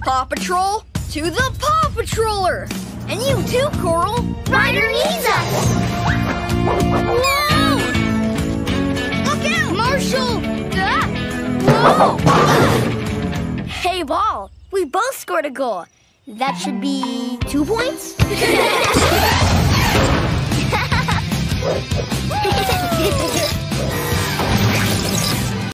Paw Patrol to the Paw Patroller. And you too, Coral. Ryder needs us. Whoa! Look out, Marshall! Whoa! Hey, Ball, we both scored a goal. That should be 2 points?